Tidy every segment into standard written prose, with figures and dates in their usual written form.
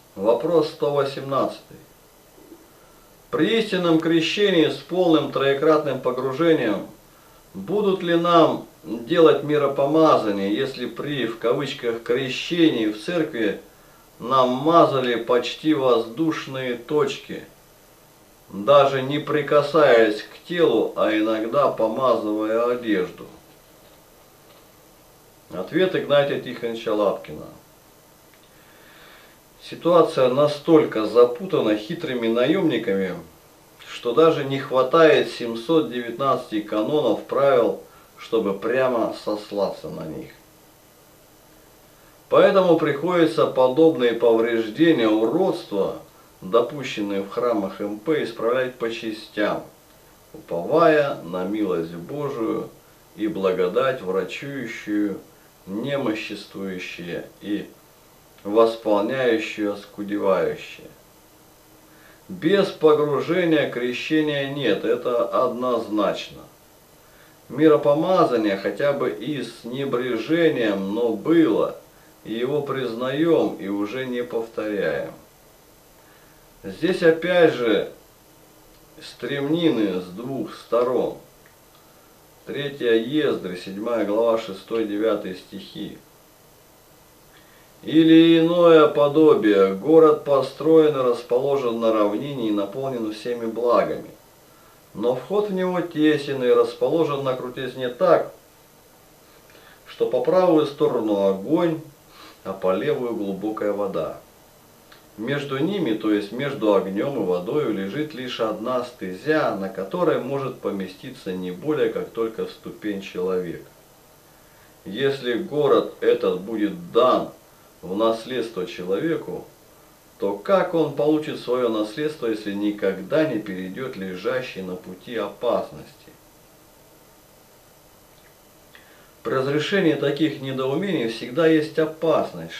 Вопрос 118. При истинном крещении с полным троекратным погружением будут ли нам делать миропомазание, если при, в кавычках, крещении в церкви нам мазали почти воздушные точки, даже не прикасаясь к телу, а иногда помазывая одежду? Ответ Игнатия Тихоновича Лапкина. Ситуация настолько запутана хитрыми наемниками, что даже не хватает 719 канонов правил, чтобы прямо сослаться на них. Поэтому приходится подобные повреждения, уродства, допущенные в храмах МП, исправлять по частям, уповая на милость Божию и благодать врачующую, немоществующие и восполняющее, оскудевающее. Без погружения крещения нет, это однозначно. Миропомазание хотя бы и с небрежением, но было, и его признаем и уже не повторяем. Здесь опять же стремнины с двух сторон. 3 Ездры, 7 глава, 6-9 стихи. Или иное подобие. Город построен и расположен на равнине и наполнен всеми благами. Но вход в него тесен и расположен на крутизне так, что по правую сторону огонь, а по левую глубокая вода. Между ними, то есть между огнем и водой, лежит лишь одна стезя, на которой может поместиться не более как только ступень человека. Если город этот будет дан в наследство человеку, то как он получит свое наследство, если никогда не перейдет лежащий на пути опасности? При разрешении таких недоумений всегда есть опасность,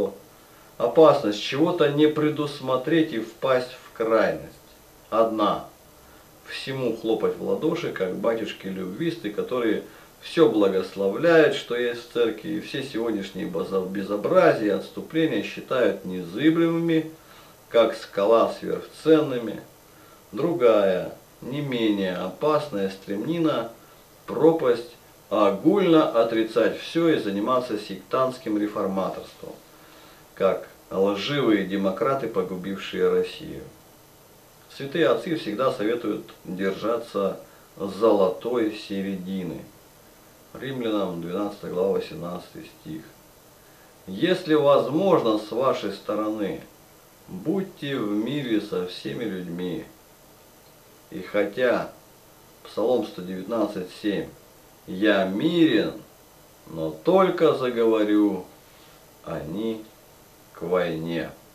чего-то не предусмотреть и впасть в крайность. Одна – всему хлопать в ладоши, как батюшки-любвисты, которые все благословляют, что есть в церкви, и все сегодняшние безобразия и отступления считают незыблемыми, как скала сверхценными. Другая, не менее опасная стремнина, пропасть, огульно отрицать все и заниматься сектантским реформаторством, как лживые демократы, погубившие Россию. Святые отцы всегда советуют держаться золотой середины. Римлянам 12 глава 18 стих. Если возможно с вашей стороны, будьте в мире со всеми людьми. И хотя, Псалом 119:7, я мирен, но только заговорю, они к войне.